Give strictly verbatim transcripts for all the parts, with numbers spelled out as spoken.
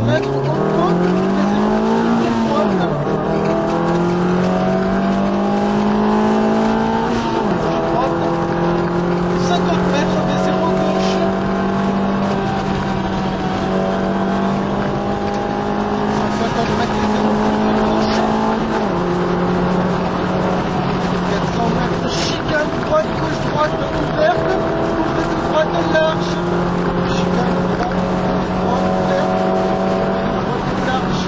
mètres dans le côte, les droite. cinquante mètres des zéro gauche. cent cinquante mètres des zéro gauche. quatre cents mètres chicane droite, gauche, droite ouverte. Courbée de droite large. Chicane droite, droite ouverte. Droite large.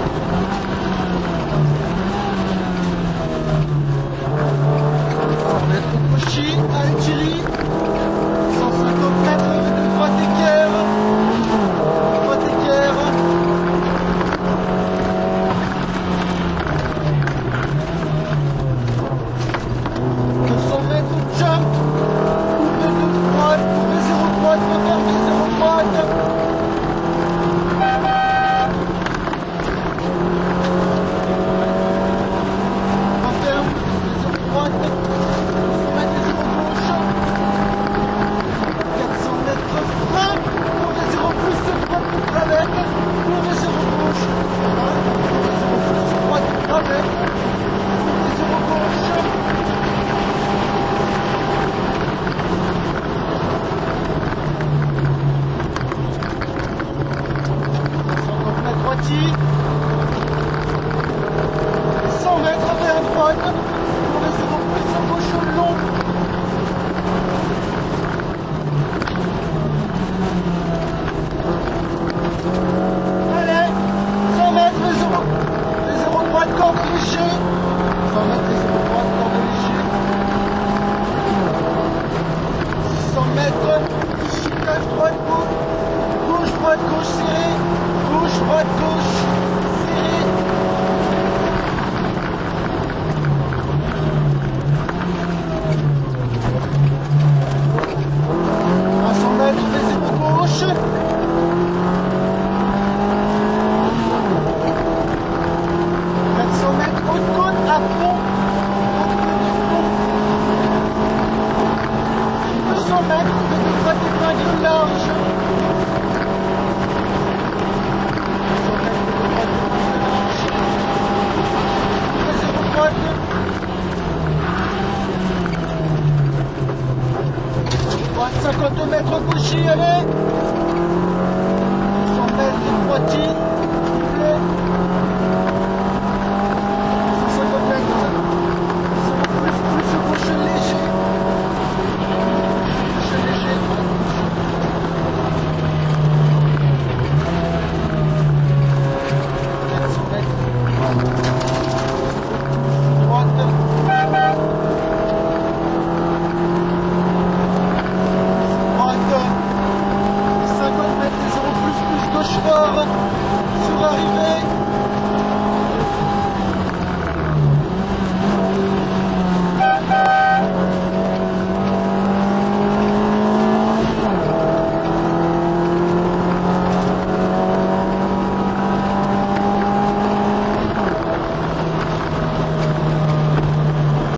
cent mètres Cauchy, Algérie. cent cinquante mètres de droite équerre. Droite équerre. deux cents mètres jump. Courbée de droite, courbée zéro droite, refermée zéro droite. Referme, zéro droite. deux cents mètres zéro gauche. quatre cents mètres frein. Courbée zéro plus de droite de travette. Courbée zéro gauche. Frein. Courbée zéro plus de droite de travette. Courbée zéro gauche. cinquante mètres droitier. cent mètres vers droite. Courbée zéro plus à gauche au long. Allez, cent mètres les zéro, les zéro droite corde léger. cent mètres les zéro droite corde léger. cent mètres chicane droite gauche. Gauche droite gauche serré. Gauche droite gauche.